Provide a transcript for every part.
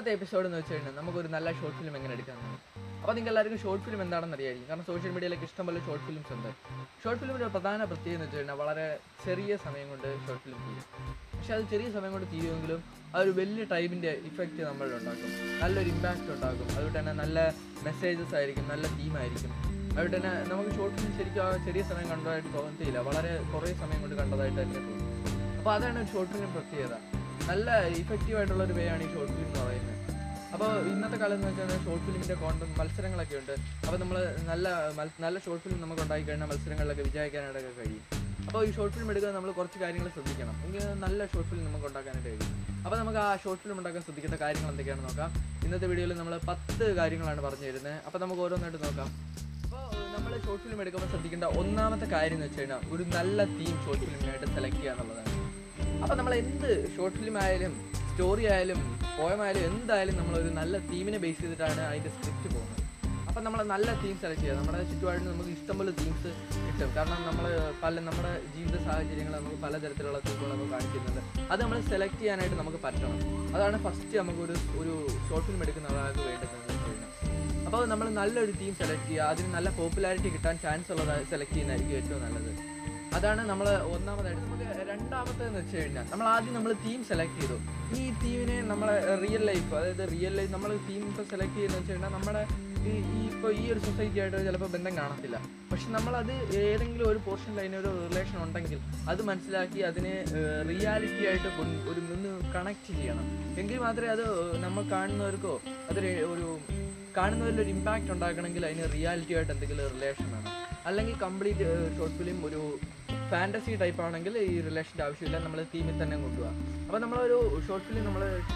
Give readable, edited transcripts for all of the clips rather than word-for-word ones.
ഇന്നത്തെ എപ്പിസോഡ് എന്ന് വെച്ച് കഴിഞ്ഞാൽ നമുക്കൊരു നല്ല ഷോർട്ട് ഫിലിം എങ്ങനെ എടുക്കാമെന്നാണ്. അപ്പോൾ നിങ്ങൾക്ക് എല്ലാവർക്കും ഷോർട്ട് ഫിലിം എന്താണെന്ന് അറിയായിരിക്കും. കാരണം സോഷ്യൽ മീഡിയയിലേക്ക് ഇഷ്ടംപോലെ ഷോർട്ട് ഫിലിംസ് ഉണ്ട്. ഷോർട്ട് ഫിലിമിൻ്റെ പ്രധാന പ്രത്യേകത എന്ന് വെച്ച് കഴിഞ്ഞാൽ വളരെ ചെറിയ സമയം കൊണ്ട് ഷോർട്ട് ഫിലിം തീരും. പക്ഷേ അത് ചെറിയ സമയം കൊണ്ട് തീരുമെങ്കിലും ആ ഒരു വലിയ ടൈമിൻ്റെ ഇഫക്റ്റ് നമ്മളിലുണ്ടാക്കും, നല്ലൊരു ഇമ്പാക്റ്റ് ഉണ്ടാക്കും. അതുകൊണ്ട് തന്നെ നല്ല മെസ്സേജസ് ആയിരിക്കും, നല്ല തീമായിരിക്കും. അതുകൊണ്ട് തന്നെ നമുക്ക് ഷോർട്ട് ഫിലിം ശരിക്കും ആ ചെറിയ സമയം കണ്ടതായിട്ട് തോന്നത്തില്ല, വളരെ കുറേ സമയം കൊണ്ട് കണ്ടതായിട്ട് തന്നെ തോന്നും. അപ്പോൾ അതാണ് ഷോർട്ട് ഫിലിം പ്രത്യേകത. നല്ല ഇഫക്റ്റീവായിട്ടുള്ളൊരു വേ ആണ് ഈ ഷോർട്ട് ഫിലിം എന്ന് പറയുന്നത്. അപ്പോൾ ഇന്നത്തെ കാലം എന്ന് വെച്ചാൽ ഷോർട്ട് ഫിലിമിൻ്റെ മത്സരങ്ങളൊക്കെ ഉണ്ട്. അപ്പോൾ നമ്മൾ നല്ല ഷോർട്ട് ഫിലിം നമുക്ക് ഉണ്ടാക്കി കഴിഞ്ഞാൽ മത്സരങ്ങളിലൊക്കെ വിജയിക്കാനായിട്ടൊക്കെ കഴിയും. അപ്പോൾ ഈ ഷോർട്ട് ഫിലിം എടുക്കാൻ നമ്മൾ കുറച്ച് കാര്യങ്ങൾ ശ്രദ്ധിക്കണം, എങ്കിൽ നല്ല ഷോർട്ട് ഫിലിം നമുക്ക് ഉണ്ടാക്കാനായിട്ട് കഴിയും. അപ്പോൾ നമുക്ക് ആ ഷോർട്ട് ഫിലിം ഉണ്ടാക്കാൻ ശ്രദ്ധിക്കേണ്ട കാര്യങ്ങൾ എന്തൊക്കെയാണെന്ന് നോക്കാം. ഇന്നത്തെ വീഡിയോയിൽ നമ്മൾ 10 കാര്യങ്ങളാണ് പറഞ്ഞു തരുന്നത്. അപ്പോൾ നമുക്ക് ഓരോന്നായിട്ട് നോക്കാം. അപ്പോൾ നമ്മൾ ഷോർട്ട് ഫിലിം എടുക്കുമ്പോൾ ശ്രദ്ധിക്കേണ്ട ഒന്നാമത്തെ കാര്യം എന്ന് വെച്ച് കഴിഞ്ഞാൽ ഒരു നല്ല തീം ഷോർട്ട് ഫിലിമിനായിട്ട് സെലക്ട് ചെയ്യുക എന്നുള്ളതാണ്. അപ്പോൾ നമ്മൾ എന്ത് ഷോർട്ട് ഫിലിം ആയാലും സ്റ്റോറി ആയാലും പോയമായാലും എന്തായാലും നമ്മളൊരു നല്ല തീമിനെ ബേസ് ചെയ്തിട്ടാണ് അതിൻ്റെ സ്ക്രിപ്റ്റ് പോകുന്നത്. അപ്പം നമ്മൾ നല്ല തീം സെലക്ട് ചെയ്യുക. നമ്മുടെ ചുറ്റുപാടിന് നമുക്ക് ഇഷ്ടംപോലെ തീംസ് കിട്ടും. കാരണം നമ്മുടെ ജീവിത സാഹചര്യങ്ങൾ നമുക്ക് പലതരത്തിലുള്ള തീമുകൾ നമുക്ക് കാണിക്കുന്നുണ്ട്. അത് നമ്മൾ സെലക്ട് ചെയ്യാനായിട്ട് നമുക്ക് പറ്റണം. അതാണ് ഫസ്റ്റ് നമുക്കൊരു ഷോർട്ട് ഫിലിം എടുക്കുന്ന ആൾക്ക് വേണ്ടത്. അപ്പോൾ നമ്മൾ നല്ലൊരു തീം സെലക്ട് ചെയ്യുക, അതിന് നല്ല പോപ്പുലാരിറ്റി കിട്ടാൻ ചാൻസ് ഉള്ളത് സെലക്ട് ചെയ്യുന്നതായിരിക്കും ഏറ്റവും നല്ലത്. അതാണ് നമ്മൾ ഒന്നാമതായിട്ട്. നമുക്ക് രണ്ടാമത്തേന്ന് വെച്ച് കഴിഞ്ഞാൽ നമ്മൾ തീം സെലക്ട് ചെയ്തു. ഈ തീമിനെ നമ്മളെ റിയൽ ലൈഫ് നമ്മൾ തീം ഇപ്പോൾ സെലക്ട് ചെയ്യുന്നത് വെച്ച് കഴിഞ്ഞാൽ നമ്മുടെ ഈ ഒരു സൊസൈറ്റി ആയിട്ട് ചിലപ്പോൾ ബന്ധം കാണത്തില്ല. പക്ഷെ നമ്മളത് ഏതെങ്കിലും ഒരു പോർഷനിൽ അതിനൊരു റിലേഷൻ ഉണ്ടെങ്കിൽ അത് മനസ്സിലാക്കി അതിനെ റിയാലിറ്റി ആയിട്ട് ഒന്ന് കണക്ട് ചെയ്യണം. എങ്കിൽ മാത്രമേ അത് നമ്മൾ കാണുന്നവർക്കോ കാണുന്നതിലൊരു ഇമ്പാക്റ്റ് ഉണ്ടാക്കണമെങ്കിൽ അതിന് റിയാലിറ്റി ആയിട്ട് എന്തെങ്കിലും റിലേഷൻ വേണം. അല്ലെങ്കിൽ കംപ്ലീറ്റ് ഷോർട്ട് ഫിലിം ഒരു ഫാൻറ്റസി ടൈപ്പ് ആണെങ്കിൽ ഈ റിലേഷൻ്റെ ആവശ്യമില്ല, നമ്മൾ തീമിൽ തന്നെ കൊണ്ടുപോകാം. അപ്പോൾ നമ്മളൊരു ഷോർട്ട് ഫിലിം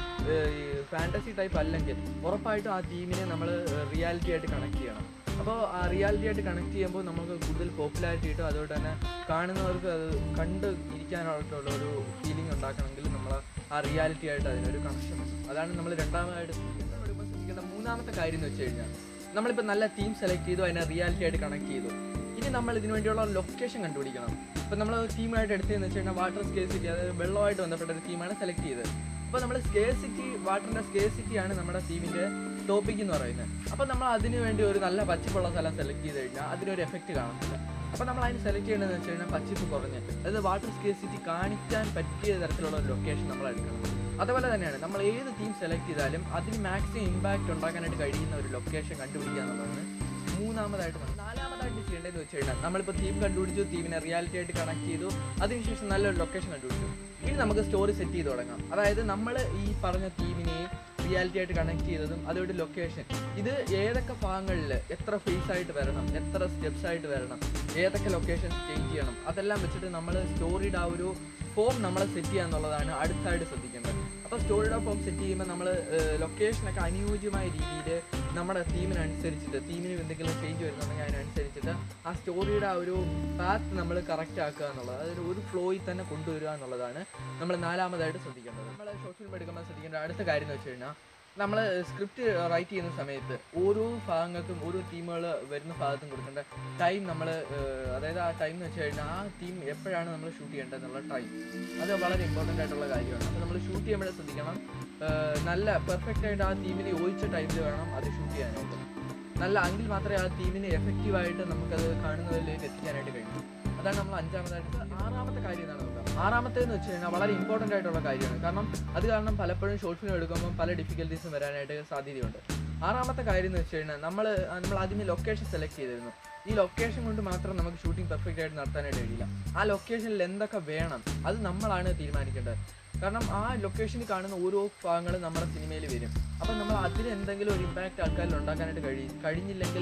ഈ ഫാൻറ്റസി ടൈപ്പ് അല്ലെങ്കിൽ ഉറപ്പായിട്ടും ആ തീമിനെ നമ്മൾ റിയാലിറ്റി ആയിട്ട് കണക്ട് ചെയ്യണം. അപ്പോൾ ആ റിയാലിറ്റി ആയിട്ട് കണക്ട് ചെയ്യുമ്പോൾ നമുക്ക് കൂടുതൽ പോപ്പുലാരിറ്റി കിട്ടും. അതുകൊണ്ട് തന്നെ കാണുന്നവർക്ക് അത് കണ്ട് ഇരിക്കാനായിട്ടുള്ള ഒരു ഫീലിംഗ് ഉണ്ടാക്കണമെങ്കിൽ നമ്മൾ ആ റിയാലിറ്റി ആയിട്ട് അതിനൊരു കണക്ഷൻ വേണം. അതാണ് നമ്മൾ രണ്ടാമതായിട്ട് ശ്രദ്ധിക്കേണ്ട മൂന്നാമത്തെ കാര്യം എന്ന് വെച്ച് കഴിഞ്ഞാൽ നമ്മളിപ്പോൾ നല്ല തീം സെലക്ട് ചെയ്തു, അതിനെ റിയാലിറ്റി ആയിട്ട് കണക്ട് ചെയ്തു. ഇനി നമ്മൾ ഇതിനു വേണ്ടിയുള്ള ലൊക്കേഷൻ കണ്ടുപിടിക്കണം. ഇപ്പോൾ നമ്മൾ തീമായിട്ട് എടുത്തതെന്ന് വെച്ച് കഴിഞ്ഞാൽ വാട്ടർ സ്കേഴ്സിറ്റി, അതായത് വെള്ളമായിട്ട് ബന്ധപ്പെട്ട ഒരു തീമാണ് സെലക്ട് ചെയ്തത്. അപ്പോൾ നമ്മൾ വാട്ടറിൻ്റെ സ്കേഴ്സിറ്റിയാണ് നമ്മുടെ തീമിൻ്റെ ടോപ്പിക് എന്ന് പറയുന്നത്. അപ്പോൾ നമ്മൾ അതിന് വേണ്ടി ഒരു നല്ല പച്ചിപ്പുള്ള സ്ഥലം സെലക്ട് ചെയ്ത് കഴിഞ്ഞാൽ അതിനൊരു എഫക്റ്റ് കാണത്തില്ല. അപ്പോൾ നമ്മൾ അതിന് സെലക്ട് ചെയ്യേണ്ടതെന്ന് വെച്ച് കഴിഞ്ഞാൽ പച്ചിപ്പ് കുറഞ്ഞ്, അതായത് വാട്ടർ സ്കേഴ്സിറ്റി കാണിക്കാൻ പറ്റിയ തരത്തിലുള്ള ഒരു ലൊക്കേഷൻ നമ്മൾ എടുക്കണം. അതുപോലെ തന്നെയാണ് നമ്മൾ ഏത് തീം സെലക്ട് ചെയ്താലും അതിന് മാക്സിമം ഇമ്പാക്റ്റ് ഉണ്ടാക്കാനായിട്ട് കഴിയുന്ന ഒരു ലൊക്കേഷൻ കണ്ടുപിടിക്കുക എന്നുള്ളതാണ് മൂന്നാമതായിട്ട്. നാലാമതായിട്ട് ചെയ്യേണ്ടതെന്ന് വെച്ച് കഴിഞ്ഞാൽ നമ്മളിപ്പോൾ തീം കണ്ടുപിടിച്ചു, തീമിനെ റിയാലിറ്റി ആയിട്ട് കണക്ട് ചെയ്തു, അതിനുശേഷം നല്ലൊരു ലൊക്കേഷൻ കണ്ടുപിടിച്ചു. ഇനി നമുക്ക് സ്റ്റോറി സെറ്റ് ചെയ്ത് തുടങ്ങാം. അതായത് നമ്മൾ ഈ പറഞ്ഞ തീമിനെ റിയാലിറ്റി ആയിട്ട് കണക്ട് ചെയ്തതും അതുകൊണ്ട് ലൊക്കേഷൻ, ഇത് ഏതൊക്കെ ഭാഗങ്ങളിൽ എത്ര ഫേസ് ആയിട്ട് വരണം, എത്ര സ്റ്റെപ്സ് ആയിട്ട് വരണം, ഏതൊക്കെ ലൊക്കേഷൻസ് ചേഞ്ച് ചെയ്യണം, അതെല്ലാം വെച്ചിട്ട് നമ്മൾ സ്റ്റോറിയുടെ ആ ഒരു ഫോം നമ്മൾ സെറ്റ് ചെയ്യുക എന്നുള്ളതാണ് അടുത്തായിട്ട് ശ്രദ്ധിക്കേണ്ടത്. അപ്പോൾ സ്റ്റോറിയുടെ ഫോം സെറ്റ് ചെയ്യുമ്പോൾ നമ്മൾ ലൊക്കേഷനൊക്കെ അനുയോജ്യമായ രീതിയിൽ നമ്മുടെ തീമിന് എന്തെങ്കിലും ചേഞ്ച് വരുന്നുണ്ടെങ്കിൽ അതിനനുസരിച്ചിട്ട് ആ സ്റ്റോറിയുടെ ആ ഒരു പാത്ത് നമ്മൾ കറക്റ്റ് ആക്കുക എന്നുള്ളത്, അതായത് ഒരു ഫ്ലോയിൽ തന്നെ കൊണ്ടുവരിക എന്നുള്ളതാണ് നമ്മൾ നാലാമതായിട്ട് ശ്രദ്ധിക്കേണ്ടത്. നമ്മൾ ഷോർട്ട് ഫിലിം എടുക്കുമ്പോൾ ശ്രദ്ധിക്കേണ്ട അടുത്ത കാര്യം എന്ന് വെച്ച് കഴിഞ്ഞാൽ നമ്മൾ സ്ക്രിപ്റ്റ് റൈറ്റ് ചെയ്യുന്ന സമയത്ത് ഓരോ ഭാഗങ്ങൾക്കും ഓരോ തീമുകൾ വരുന്ന ഭാഗത്തും കൊടുക്കേണ്ട ടൈം അതായത് ആ ടൈം എന്ന് വെച്ച് കഴിഞ്ഞാൽ ആ തീം എപ്പോഴാണ് നമ്മൾ ഷൂട്ട് ചെയ്യേണ്ടതെന്നുള്ള ടൈം, അത് വളരെ ഇമ്പോർട്ടൻ്റ് ആയിട്ടുള്ള കാര്യമാണ്. അപ്പോൾ നമ്മൾ ഷൂട്ട് ചെയ്യുമ്പോഴേ ശ്രദ്ധിക്കണം, നല്ല പെർഫെക്റ്റ് ആയിട്ട് ആ തീമിന് യോജിച്ച ടൈമിൽ വേണം അത് ഷൂട്ട് ചെയ്യാനായിട്ട്. എങ്കിൽ മാത്രമേ ആ തീമിന് എഫക്റ്റീവായിട്ട് നമുക്കത് കാണുന്നതിലേക്ക് എത്തിക്കാനായിട്ട് കഴിയും. അതാണ് നമ്മൾ അഞ്ചാമതായിട്ട്. ആറാമത്തെ കാര്യം എന്നാണ് നോക്കാം. ആറാമത്തേന്ന് വെച്ച് കഴിഞ്ഞാൽ വളരെ ഇമ്പോർട്ടൻ്റ് ആയിട്ടുള്ള കാര്യമാണ്. കാരണം പലപ്പോഴും ഷോർട്ട് ഫിലിം എടുക്കുമ്പോൾ പല ഡിഫിക്കൽട്ടീസും വരാനായിട്ട് സാധ്യതയുണ്ട്. ആറാമത്തെ കാര്യം എന്ന് വെച്ച് കഴിഞ്ഞാൽ നമ്മൾ ആദ്യമേ ലൊക്കേഷൻ സെലക്ട് ചെയ്തിരുന്നു. ഈ ലൊക്കേഷൻ കൊണ്ട് മാത്രം നമുക്ക് ഷൂട്ടിംഗ് പെർഫെക്റ്റ് ആയിട്ട് നടത്താനായിട്ട് കഴിയില്ല. ആ ലൊക്കേഷനിൽ എന്തൊക്കെ വേണം അത് നമ്മളാണ് തീരുമാനിക്കേണ്ടത്. കാരണം ആ ലൊക്കേഷനിൽ കാണുന്ന ഓരോ ഭാഗങ്ങളും നമ്മുടെ സിനിമയിൽ വരും. അപ്പം നമ്മൾ അതിന് എന്തെങ്കിലും ഒരു ഇമ്പാക്റ്റ് ആൾക്കാരിൽ ഉണ്ടാക്കാനായിട്ട് കഴിഞ്ഞില്ലെങ്കിൽ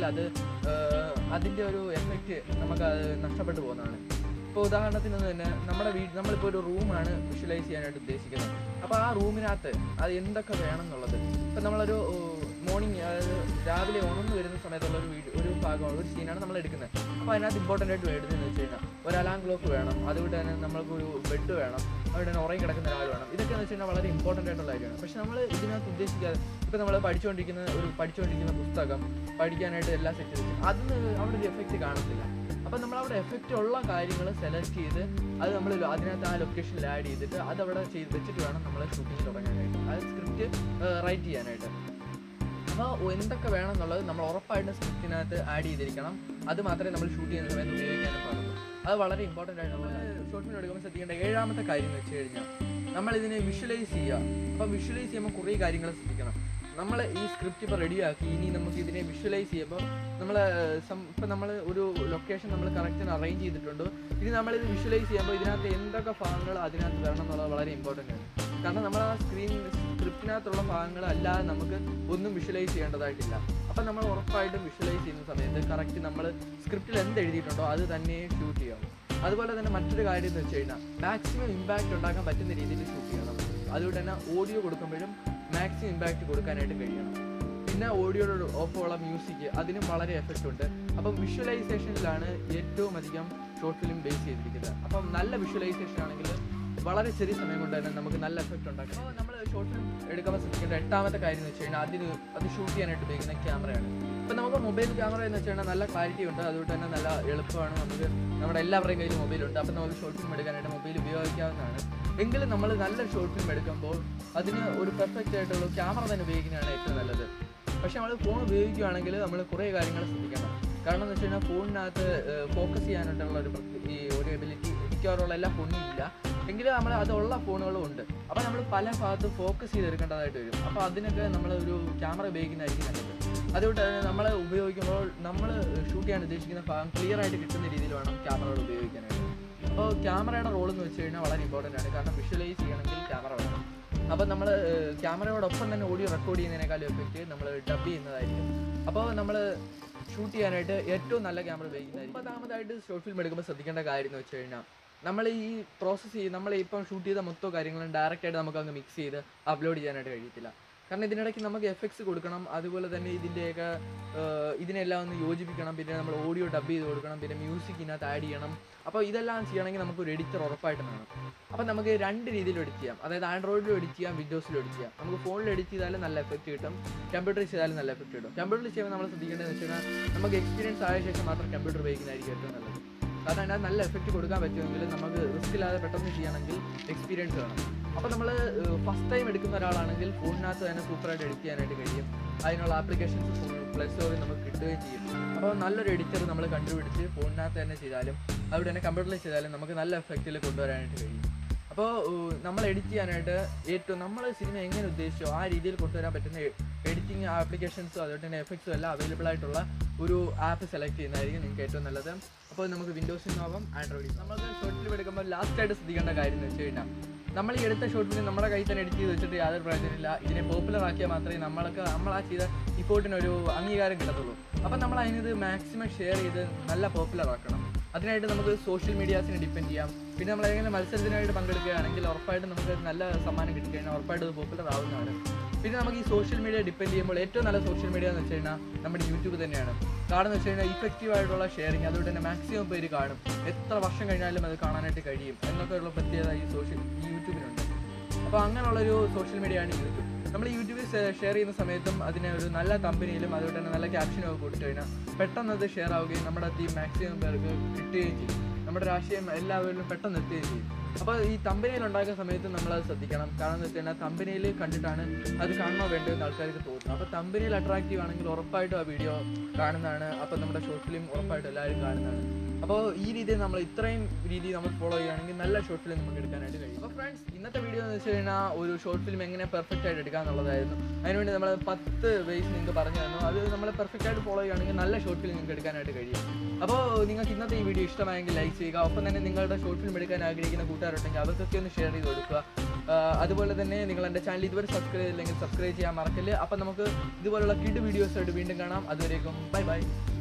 അതിൻ്റെ ഒരു എഫക്റ്റ് നമുക്ക് നഷ്ടപ്പെട്ടു പോകുന്നതാണ്. ഇപ്പോൾ ഉദാഹരണത്തിന് തന്നെ നമ്മളിപ്പോൾ ഒരു റൂമാണ് വിഷ്വലൈസ് ചെയ്യാനായിട്ട് ഉദ്ദേശിക്കുന്നത്. അപ്പോൾ ആ റൂമിനകത്ത് അത് എന്തൊക്കെ വേണം എന്നുള്ളത്, ഇപ്പം നമ്മളൊരു മോർണിംഗ്, അതായത് രാവിലെ ഉണർന്നു വരുന്ന സമയത്തുള്ള ഒരു ഭാഗമാണ്, ഒരു സീനാണ് നമ്മൾ എടുക്കുന്നത്. അപ്പോൾ അതിനകത്ത് ഇമ്പോർട്ടൻ്റ് ആയിട്ട് വേണ്ടതെന്ന് വെച്ച് കഴിഞ്ഞാൽ ഒരു അലാം ക്ലോക്ക് വേണം, അതുകൊണ്ട് തന്നെ നമ്മൾക്കൊരു ബെഡ് വേണം, അവിടെ തന്നെ ഉറങ്ങി കിടക്കുന്ന ഒരാൾ വേണം. ഇതൊക്കെ എന്ന് വെച്ച് കഴിഞ്ഞാൽ വളരെ ഇമ്പോർട്ടൻ്റ് ആയിട്ടുള്ള കാര്യമാണ്. പക്ഷേ നമ്മൾ ഇതിനകത്ത് ഉദ്ദേശിക്കാതെ ഇപ്പോൾ നമ്മൾ പഠിച്ചുകൊണ്ടിരിക്കുന്ന പുസ്തകം പഠിക്കാനായിട്ട് എല്ലാം സെറ്റ് ചെയ്തിട്ട് അതിന് അവിടെ ഒരു എഫക്റ്റ് കാണത്തില്ല. അപ്പോൾ നമ്മളവിടെ എഫക്റ്റ് ഉള്ള കാര്യങ്ങൾ സെലക്ട് ചെയ്ത് അത് നമ്മൾ അതിനകത്ത് ആ ലൊക്കേഷനിൽ ആഡ് ചെയ്തിട്ട് അതവിടെ വെച്ചിട്ട് വേണം നമ്മൾ ഷൂട്ടിങ് തുടങ്ങാനായിട്ട്, അത് സ്ക്രിപ്റ്റ് റൈറ്റ് ചെയ്യാനായിട്ട്. അപ്പോൾ എന്തൊക്കെ വേണം എന്നുള്ളത് നമ്മൾ ഉറപ്പായിട്ടും സ്ക്രിപ്റ്റിനകത്ത് ആഡ് ചെയ്തിരിക്കണം. അത് മാത്രമേ നമ്മൾ ഷൂട്ട് ചെയ്യുന്ന സമയത്ത് ഉപയോഗിക്കാനും പാടുള്ളൂ. അത് വളരെ ഇമ്പോർട്ടൻ്റ് ആയിട്ടുള്ള ഷോർട്ട് ഫിലിം എടുക്കുമ്പോൾ ശ്രദ്ധിക്കേണ്ട 7ാമത്തെ കാര്യം എന്ന് വെച്ച് കഴിഞ്ഞാൽ നമ്മളിതിനെ വിഷ്വലൈസ് ചെയ്യുക. അപ്പോൾ വിഷ്വലൈസ് ചെയ്യുമ്പോൾ കുറേ കാര്യങ്ങൾ ശ്രദ്ധിക്കണം. നമ്മൾ ഈ സ്ക്രിപ്റ്റ് ഇപ്പോൾ റെഡിയാക്കി, ഇനി നമുക്ക് ഇതിനെ വിഷ്വലൈസ് ചെയ്യുമ്പോൾ ഇപ്പം നമ്മൾ ഒരു ലൊക്കേഷൻ നമ്മൾ കറക്റ്റ് അറേഞ്ച് ചെയ്തിട്ടുണ്ട്. ഇനി നമ്മളിത് വിഷ്വലൈസ് ചെയ്യുമ്പോൾ ഇതിനകത്ത് എന്തൊക്കെ ഭാഗങ്ങൾ അതിനകത്ത് വരണം എന്നുള്ളത് വളരെ ഇമ്പോർട്ടൻ്റ് ആണ്. കാരണം നമ്മൾ ആ സ്ക്രിപ്റ്റിനകത്തുള്ള ഭാഗങ്ങൾ അല്ലാതെ നമുക്ക് ഒന്നും വിഷ്വലൈസ് ചെയ്യേണ്ടതായിട്ടില്ല. അപ്പം നമ്മൾ ഉറപ്പായിട്ടും വിഷ്വലൈസ് ചെയ്യുന്ന സമയത്ത് കറക്റ്റ് നമ്മൾ സ്ക്രിപ്റ്റിൽ എന്ത് എഴുതിയിട്ടുണ്ടോ അത് തന്നെ ഷൂട്ട് ചെയ്യണം. അതുപോലെ തന്നെ മറ്റൊരു കാര്യം എന്ന് വെച്ച് കഴിഞ്ഞാൽ മാക്സിമം ഇമ്പാക്റ്റ് ഉണ്ടാക്കാൻ പറ്റുന്ന രീതിയിൽ ഷൂട്ട് ചെയ്യണം. അതുകൊണ്ട് തന്നെ ഓഡിയോ കൊടുക്കുമ്പോഴും മാക്സിമം ഇമ്പാക്റ്റ് കൊടുക്കാനായിട്ട് കഴിയണം. പിന്നെ ഓഡിയോയുടെ ഒപ്പമുള്ള മ്യൂസിക് അതിനും വളരെ എഫക്റ്റ് ഉണ്ട്. അപ്പം വിഷ്വലൈസേഷനിലാണ് ഏറ്റവും അധികം ഷോർട്ട് ഫിലിം ബേസ് ചെയ്തിരിക്കുന്നത്. അപ്പം നല്ല വിഷ്വലൈസേഷൻ ആണെങ്കിൽ വളരെ ചെറിയ സമയം കൊണ്ട് തന്നെ നമുക്ക് നല്ല എഫക്റ്റ് ഉണ്ടാക്കാം. അപ്പോൾ നമ്മൾ ഷോർട്ട് ഫിലിം എടുക്കുമ്പോൾ ശ്രദ്ധിക്കേണ്ട 8ാമത്തെ കാര്യം എന്ന് വെച്ച് കഴിഞ്ഞാൽ അത് ഷൂട്ട് ചെയ്യാനായിട്ട് ഉപയോഗിക്കുന്ന ക്യാമറയാണ്. ഇപ്പം നമുക്ക് മൊബൈൽ ക്യാമറ എന്ന് വെച്ച് കഴിഞ്ഞാൽ നല്ല ക്ലാരിറ്റി ഉണ്ട്, അതുകൊണ്ട് തന്നെ നല്ല എളുപ്പമാണ്. നമുക്ക് നമ്മുടെ എല്ലാവരുടെയും കയ്യിൽ മൊബൈലുണ്ട്. അപ്പം നമുക്ക് ഷോർട്ട് ഫിലിം എടുക്കാനായിട്ട് മൊബൈൽ ഉപയോഗിക്കാവുന്നതാണ്. എങ്കിലും നമ്മൾ നല്ല ഷോർട്ട് ഫിലിം എടുക്കുമ്പോൾ അതിന് ഒരു പെർഫെക്റ്റ് ആയിട്ടുള്ള ക്യാമറ തന്നെ ഉപയോഗിക്കുന്നതാണ് ഏറ്റവും നല്ലത്. പക്ഷേ നമ്മൾ ഫോൺ ഉപയോഗിക്കുകയാണെങ്കിൽ നമ്മൾ കുറേ കാര്യങ്ങൾ ശ്രദ്ധിക്കണം. കാരണം എന്ന് വെച്ച് കഴിഞ്ഞാൽ ഫോണിനകത്ത് ഫോക്കസ് ചെയ്യാനായിട്ടുള്ള ഒരു എബിലിറ്റി മിക്കവാറുള്ള എല്ലാ ഫോണിനും ഇല്ല. എങ്കിലും നമ്മൾ അതുള്ള ഫോണുകളും ഉണ്ട്. അപ്പോൾ നമ്മൾ പല ഭാഗത്തും ഫോക്കസ് ചെയ്തെടുക്കേണ്ടതായിട്ട് വരും. അപ്പോൾ അതിനൊക്കെ നമ്മൾ ഒരു ക്യാമറ ഉപയോഗിക്കുന്നതായിരിക്കും നല്ലത്. അതുകൊണ്ട് തന്നെ നമ്മൾ ഉപയോഗിക്കുമ്പോൾ നമ്മൾ ഷൂട്ട് ചെയ്യാൻ ഉദ്ദേശിക്കുന്ന ഭാഗം ക്ലിയർ ആയിട്ട് കിട്ടുന്ന രീതിയിൽ വേണം ക്യാമറകൾ ഉപയോഗിക്കാനായിട്ട്. അപ്പോൾ ക്യാമറയുടെ റോൾ എന്ന് വെച്ച് കഴിഞ്ഞാൽ വളരെ ഇമ്പോർട്ടൻ്റ് ആണ്. കാരണം വിഷ്വലൈസ് ചെയ്യണമെങ്കിൽ ക്യാമറ വേണം. അപ്പോൾ നമ്മൾ ക്യാമറയോടൊപ്പം തന്നെ ഓഡിയോ റെക്കോർഡ് ചെയ്യുന്നതിനേക്കാളും എഫക്റ്റ് നമ്മൾ ഡബ് ചെയ്യുന്നതായിരിക്കും. അപ്പോൾ നമ്മൾ ഷൂട്ട് ചെയ്യാനായിട്ട് ഏറ്റവും നല്ല ക്യാമറ ഉപയോഗിക്കുന്നതായിരിക്കും. 9ാമതായിട്ട് ഷോർട്ട് ഫിലിം എടുക്കുമ്പോൾ ശ്രദ്ധിക്കേണ്ട കാര്യം എന്ന് വെച്ച് കഴിഞ്ഞാൽ നമ്മൾ ഈ നമ്മളിപ്പം ഷൂട്ട് ചെയ്ത മൊത്തം കാര്യങ്ങളും ഡയറക്റ്റായിട്ട് നമുക്ക് അങ്ങ് മിക്സ് ചെയ്ത് അപ്ലോഡ് ചെയ്യാനായിട്ട് കഴിയത്തില്ല. കാരണം ഇതിനിടയ്ക്ക് നമുക്ക് എഫക്ട്സ് കൊടുക്കണം, അതുപോലെ തന്നെ ഇതിനെല്ലാം ഒന്ന് യോജിപ്പിക്കണം. പിന്നെ നമ്മൾ ഓഡിയോ ഡബ് ചെയ്ത് കൊടുക്കണം, പിന്നെ മ്യൂസിക് ഇതിനകത്ത് ആഡ് ചെയ്യണം. അപ്പോൾ ഇതെല്ലാം ചെയ്യണമെങ്കിൽ നമുക്കൊരു എഡിറ്റർ ഉറപ്പായിട്ടും വേണം. അപ്പോൾ നമുക്ക് 2 രീതിയിൽ എഡിറ്റ് ചെയ്യാം. അതായത് ആൻഡ്രോയിഡിലും എഡിറ്റ് ചെയ്യാം, വിൻഡോസിലും എഡിറ്റ് ചെയ്യാം. നമുക്ക് ഫോണിൽ എഡിറ്റ് ചെയ്താലും നല്ല എഫക്റ്റ് കിട്ടും, കമ്പ്യൂട്ടറിൽ ചെയ്താലും നല്ല എഫക്റ്റ് കിട്ടും. കമ്പ്യൂട്ടറിൽ ചെയ്യുമ്പോൾ നമ്മൾ ശ്രദ്ധിക്കേണ്ടതെന്ന് വെച്ച് കഴിഞ്ഞാൽ നമുക്ക് എക്സ്പീരിയൻസ് ആയ ശേഷം മാത്രം കമ്പ്യൂട്ടർ ഉപയോഗിക്കുന്നതായിരിക്കും ഏറ്റവും നല്ലത്. കാരണം അതിനകത്ത് നല്ല എഫക്റ്റ് കൊടുക്കാൻ പറ്റുമെങ്കിൽ നമുക്ക് റിസ്ക് ഇല്ലാതെ പെട്ടെന്ന് ചെയ്യണമെങ്കിൽ എക്സ്പീരിയൻസ് വേണം. അപ്പോൾ നമ്മൾ ഫസ്റ്റ് ടൈം എടുക്കുന്ന ഒരാളാണെങ്കിൽ ഫോണിനകത്ത് തന്നെ സൂപ്പറായിട്ട് എഡിറ്റ് ചെയ്യാനായിട്ട് കഴിയും. അതിനുള്ള ആപ്ലിക്കേഷൻസ് പ്ലേ സ്റ്റോറിൽ നമുക്ക് കിട്ടുകയും ചെയ്യും. അപ്പോൾ നല്ലൊരു എഡിറ്റർ നമ്മൾ കണ്ടുപിടിച്ച് ഫോണിനകത്ത് തന്നെ ചെയ്താലും അവിടെ തന്നെ കമ്പ്യൂട്ടറിൽ ചെയ്താലും നമുക്ക് നല്ല എഫക്റ്റിൽ കൊണ്ടുവരാനായിട്ട് കഴിയും. അപ്പോൾ നമ്മൾ എഡിറ്റ് ചെയ്യാനായിട്ട് നമ്മൾ സിനിമ എങ്ങനെ ഉദ്ദേശിച്ചോ ആ രീതിയിൽ കൊണ്ടുവരാൻ പറ്റുന്ന എഡിറ്റിംഗ് ആപ്ലിക്കേഷൻസും അതുപോലെ തന്നെ എഫക്ട്സും എല്ലാം അവൈലബിൾ ആയിട്ടുള്ള ഒരു ആപ്പ് സെലക്ട് ചെയ്യുന്നതായിരിക്കും നിങ്ങൾക്ക് ഏറ്റവും നല്ലത്. അപ്പോൾ നമുക്ക് വിൻഡോസിൽ ആവാം, ആൻഡ്രോയിഡിൽ. നമുക്ക് ഷോർട്ട് ഫിലിം എടുക്കുമ്പോൾ ലാസ്റ്റായിട്ട് ശ്രദ്ധിക്കേണ്ട കാര്യം എന്ന് വെച്ച് കഴിഞ്ഞാൽ നമ്മൾ ഈ എടുത്ത ഷോർട്ട് ഫിലിം നമ്മുടെ കയ്യിൽ തന്നെ എഡിറ്റ് ചെയ്ത് വെച്ചിട്ട് യാതൊരു പ്രയോജനമില്ല. ഇതിനെ പോപ്പുലർ ആക്കിയാൽ മാത്രമേ നമ്മൾ ആ ചെയ്ത ഇഫോർട്ടിനൊരു അംഗീകാരം കിട്ടത്തുള്ളൂ. അപ്പം നമ്മൾ അതിനത് മാക്സിമം ഷെയർ ചെയ്ത് നല്ല പോപ്പുലർ ആക്കണം. അതിനായിട്ട് നമുക്ക് സോഷ്യൽ മീഡിയാസിനെ ഡിപ്പെൻഡ് ചെയ്യാം. പിന്നെ നമ്മൾ ഏതെങ്കിലും മത്സരത്തിനായിട്ട് പങ്കെടുക്കുകയാണെങ്കിൽ ഉറപ്പായിട്ടും നമുക്ക് നല്ല സമ്മാനം കിട്ടിക്കഴിഞ്ഞാൽ ഉറപ്പായിട്ടും അത് പോപ്പുലർ ആവുന്നതാണ്. പിന്നെ നമുക്ക് ഈ സോഷ്യൽ മീഡിയ ഡിപ്പെൻഡ് ചെയ്യുമ്പോൾ ഏറ്റവും നല്ല സോഷ്യൽ മീഡിയ എന്ന് വെച്ച് കഴിഞ്ഞാൽ നമ്മുടെ യൂട്യൂബ് തന്നെയാണ്. കാരണം എന്ന് വെച്ച് കഴിഞ്ഞാൽ ഇഫക്റ്റീവായിട്ടുള്ള ഷെയറിങ്, അതുകൊണ്ട് തന്നെ മാക്സിമം പേര് കാണും, എത്ര വർഷം കഴിഞ്ഞാലും അത് കാണാനായിട്ട് കഴിയും എന്നൊക്കെയുള്ള പ്രത്യേകത ഈ യൂട്യൂബിനുണ്ട്. അപ്പോൾ അങ്ങനെയുള്ളൊരു സോഷ്യൽ മീഡിയയാണ് യൂട്യൂബ്. നമ്മൾ യൂട്യൂബിൽ ഷെയർ ചെയ്യുന്ന സമയത്തും അതിനെ ഒരു നല്ല കമ്പനിയിലും അതുകൊണ്ട് തന്നെ നല്ല ക്യാപ്ഷനും ഒക്കെ കൊടുത്തു കഴിഞ്ഞാൽ പെട്ടെന്ന് അത് ഷെയർ ആവുകയും നമ്മുടെ മാക്സിമം പേർക്ക് കിട്ടുകയും ചെയ്യും. നമ്മുടെ രാഷ്ട്രീയം എല്ലാവരിലും പെട്ടെന്ന് എത്തുകയും ചെയ്യും. അപ്പോൾ ഈ തമ്പനയിൽ ഉണ്ടാക്കുന്ന സമയത്ത് നമ്മളത് ശ്രദ്ധിക്കണം. കാരണം എന്ന് വെച്ച് കഴിഞ്ഞാൽ തമ്പനയിൽ കണ്ടിട്ടാണ് അത് കാണണോ വേണ്ടോ എന്ന് ആൾക്കാർക്ക് തോന്നുന്നത്. അപ്പോൾ തമ്പനയിൽ അട്രാക്റ്റീവ് ആണെങ്കിൽ ഉറപ്പായിട്ടും ആ വീഡിയോ കാണുന്നതാണ്. അപ്പോൾ നമ്മുടെ ഷോർട്ട് ഫിലിം ഉറപ്പായിട്ടും എല്ലാവരും കാണുന്നതാണ്. അപ്പോൾ ഈ രീതിയിൽ ഇത്രയും രീതി നമ്മൾ ഫോളോ ചെയ്യുകയാണെങ്കിൽ നല്ല ഷോർട്ട് ഫിലിം നമുക്ക് എടുക്കാനായിട്ട് കഴിയും. അപ്പോൾ ഫ്രണ്ട്സ്, ഇന്നത്തെ വീഡിയോ എന്ന് വെച്ച് കഴിഞ്ഞാൽ ഒരു ഷോർട്ട് ഫിലിം എങ്ങനെ പെർഫെക്റ്റ് ആയിട്ട് എടുക്കുക എന്നുള്ളതായിരുന്നു. അതിനുവേണ്ടി നമ്മൾ 10 വേസ് നിങ്ങൾക്ക് പറഞ്ഞു തന്നു. അത് നമ്മൾ പെർഫെക്റ്റ് ആയിട്ട് ഫോളോ ചെയ്യുകയാണെങ്കിൽ നല്ല ഷോർട്ട് ഫിലിം നിങ്ങൾക്ക് എടുക്കാനായിട്ട് കഴിയും. അപ്പോൾ നിങ്ങൾക്ക് ഇന്നത്തെ ഈ വീഡിയോ ഇഷ്ടമായെങ്കിൽ ലൈക്ക് ചെയ്യുക. ഒപ്പം തന്നെ നിങ്ങളുടെ ഷോർട്ട് ഫിലിം എടുക്കാൻ ആഗ്രഹിക്കുന്ന കൂട്ടുകാരുണ്ടെങ്കിൽ അവർക്കൊക്കെ ഒന്ന് ഷെയർ ചെയ്ത് കൊടുക്കുക. അതുപോലെ തന്നെ നിങ്ങൾ എൻ്റെ ചാനൽ ഇതുവരെ സബ്സ്ക്രൈബ് ചെയ്തില്ലെങ്കിൽ സബ്സ്ക്രൈബ് ചെയ്യാൻ മറക്കല്ല്. അപ്പം നമുക്ക് ഇതുപോലുള്ള കിഡ് വീഡിയോസായിട്ട് വീണ്ടും കാണാം. അതുവരേക്കും ബൈ ബൈ.